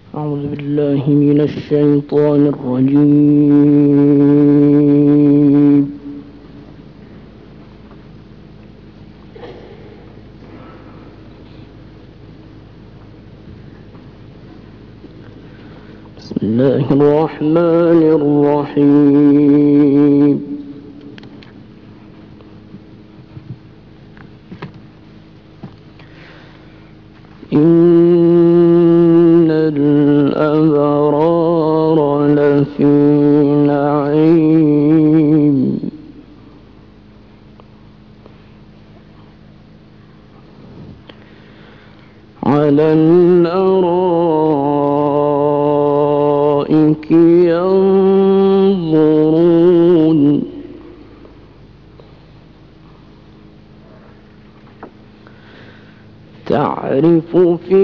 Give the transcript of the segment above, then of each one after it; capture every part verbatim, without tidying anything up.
أعوذ بالله من الشيطان الرجيم. بسم الله الرحمن الرحيم. إن الأبرار لفي نعيم على الأرائك ينظرون تعرف في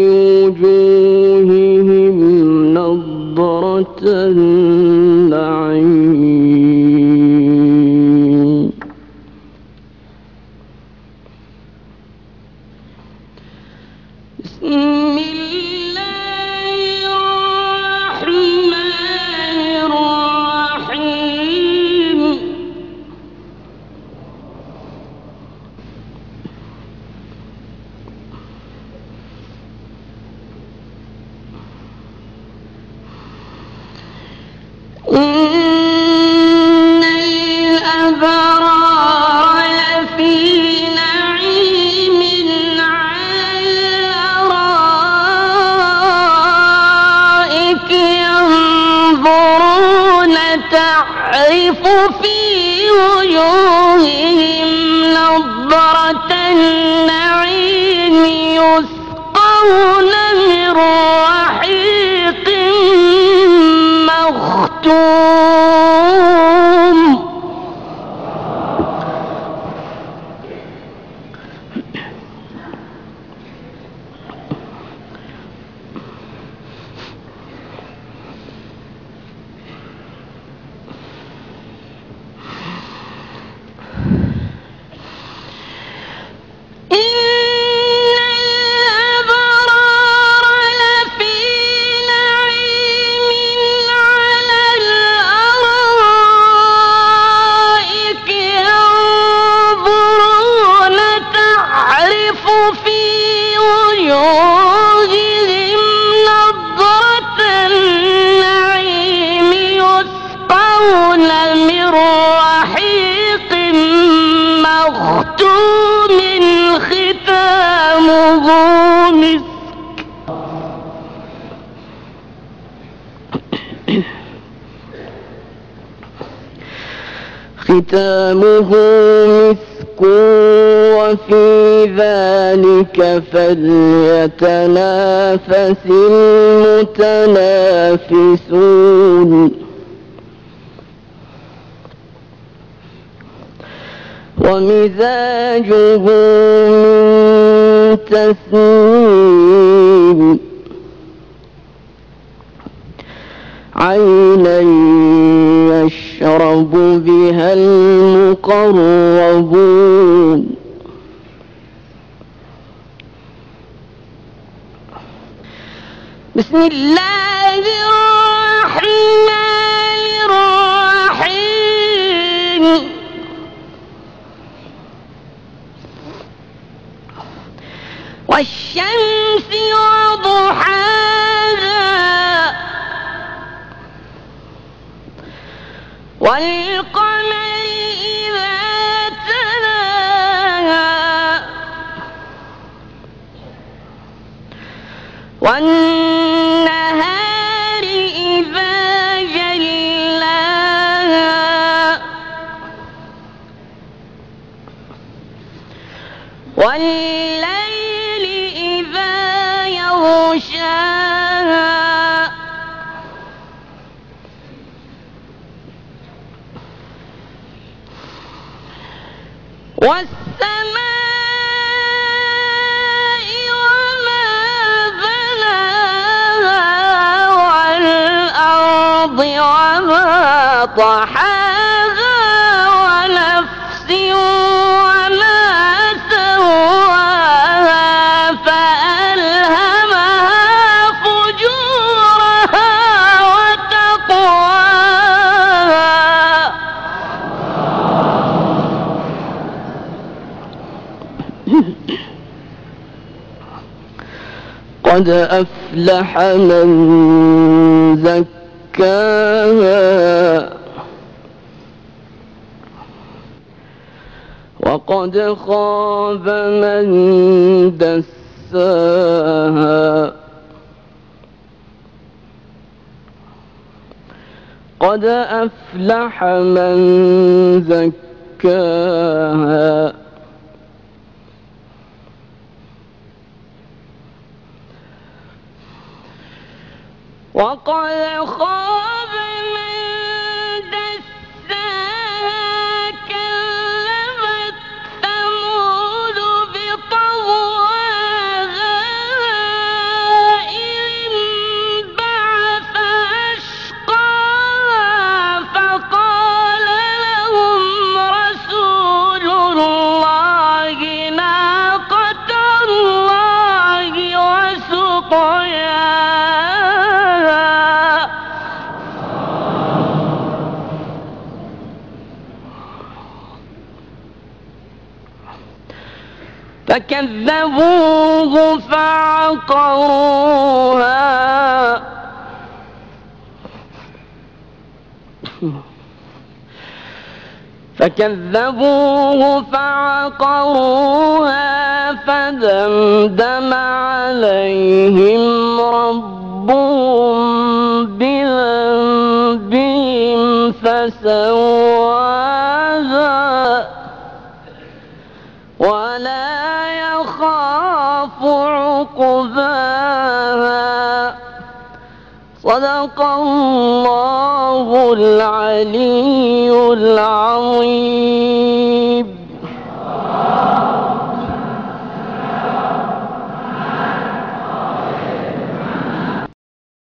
وجوههم نضرة النعيم بسم الله الرحمن الرحيم. إن الأبرار لفي نعيم على الأرائك ينظرون تعرف في وجوههم نضرة النعيم يسقون من رحيق مختوم مختوم ختامه مسك ختامه مسك وفي ذلك فليتنافس المتنافسون ومزاجه من تسنيم عينا يشرب بها المقربون بسم الله الرحمن الرحيم. والشمس وضحاها والقمر إذا تلاها والنهار إذا جلاها والليل إذا يغشاها والسماء وما بناها والأرض وما طحاها ونفس وما سواها فألهمها فجورها قد أفلح من زكاها وقد خاب من دساها قد أفلح من زكاها وقد خاب من دساها كذبت ثمود بطغواها إذ انبعث أشقاها فقال لهم رسول الله ناقة الله وسقياها فكذبوه فعقروها فكذبوه فعقروها فدمدم عليهم ربهم بذنبهم فسواها ولا يخاف عقباها صدق الله العلي العظيم.